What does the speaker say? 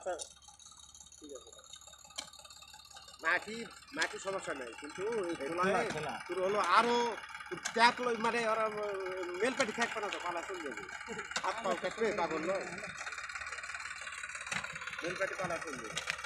আচ্ছা ঠিক আছে মাটি মাটি সমস্যা নাই কিন্তু তোর হলো আরো ট্যাপ মানে ওরা মেল পেটি খেয়ে না তো পালা চলে যাবে হাত পাও খেতে তা বললো মেল পেটি পালা চলে যাবে